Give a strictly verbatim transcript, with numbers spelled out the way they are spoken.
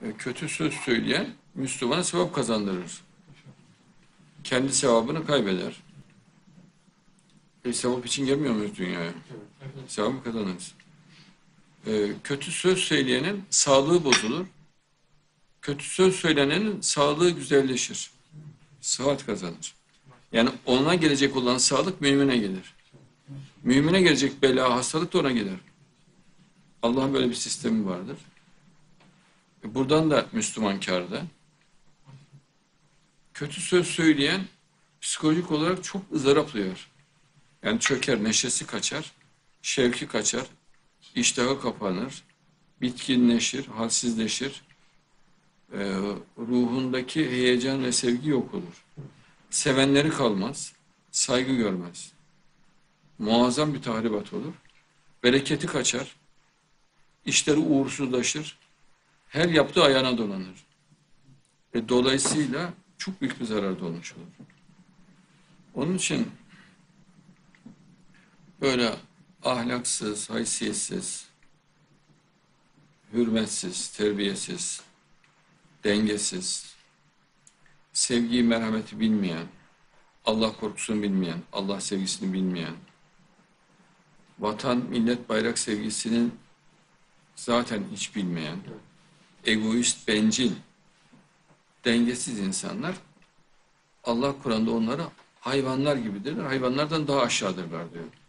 E, kötü söz söyleyen Müslümana sevap kazandırır. Kendi sevabını kaybeder. E, sevap için gelmiyor muyuz dünyaya? Sevabı kazanırız. E, kötü söz söyleyenin sağlığı bozulur. Kötü söz söylenenin sağlığı güzelleşir. Sıhhat kazanır. Yani ona gelecek olan sağlık mümine gelir. Mümine gelecek bela, hastalık da ona gelir. Allah'ın böyle bir sistemi vardır. E, buradan da Müslüman kârda. Kötü söz söyleyen psikolojik olarak çok ızdırap duyar. Yani çöker, neşesi kaçar, şevki kaçar, iştahı kapanır, bitkinleşir, halsizleşir, e, ruhundaki heyecan ve sevgi yok olur. Sevenleri kalmaz, saygı görmez. Muazzam bir tahribat olur. Bereketi kaçar, işleri uğursuzlaşır, her yaptığı ayağına dolanır. Ve dolayısıyla çok büyük bir zarar olmuş olur. Onun için böyle ahlaksız, haysiyetsiz, hürmetsiz, terbiyesiz, dengesiz, sevgiyi, merhameti bilmeyen, Allah korkusunu bilmeyen, Allah sevgisini bilmeyen, vatan, millet, bayrak sevgisinin zaten hiç bilmeyen, egoist, bencil, dengesiz insanlar, Allah Kur'an'da onlara hayvanlar gibidirler, hayvanlardan daha aşağıdırlar diyor.